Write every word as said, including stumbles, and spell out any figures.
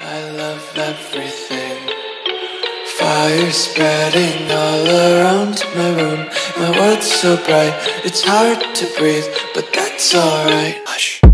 I love everything. Fire spreading all around my room. My world's so bright, it's hard to breathe, but that's alright. Hush.